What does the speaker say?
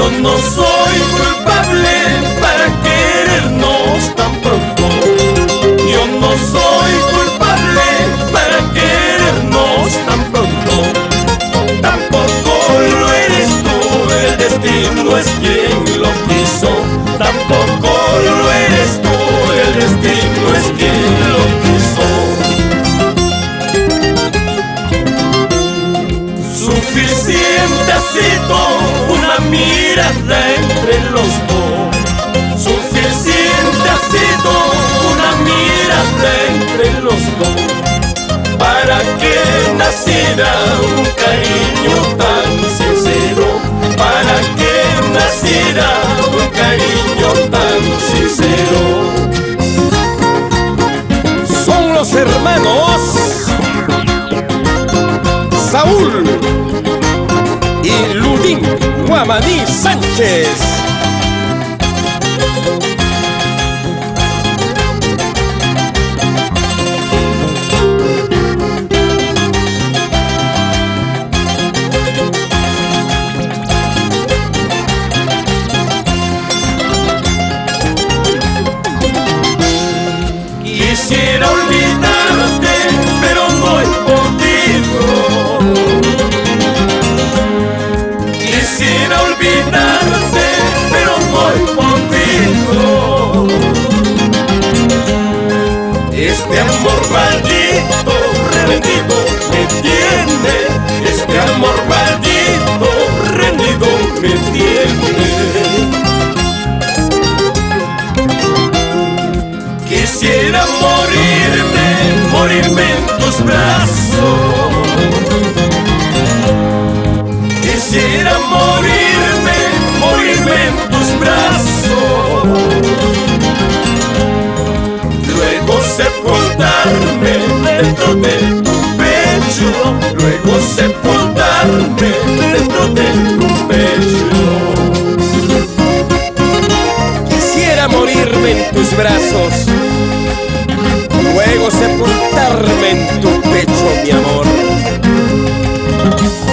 Yo no soy culpable para querernos tan pronto. Yo no soy culpable para querernos tan pronto. Tampoco lo eres tú, el destino es quien lo quiso. Tampoco lo eres tú, el destino es quien lo quiso. Suficiente ha sido una mirada entre los dos. Suficiente ha sido una mirada entre los dos para que naciera un cariño tan sincero, para que naciera un cariño tan sincero. Son los hermanos Saúl y Ludín Guamaní Sánchez. Quisiera olvidarte, pero no he podido. Quisiera olvidarte, pero no he podido. Este amor maldito, rendido me tiene. Este amor maldito, rendido me tiene. Quisiera morirme en tus brazos. Quisiera morirme en tus brazos. Luego sepultarme dentro de tu pecho. Luego sepultarme dentro de tu pecho. Quisiera morirme en tus brazos, luego sepultarme en tu pecho, mi amor.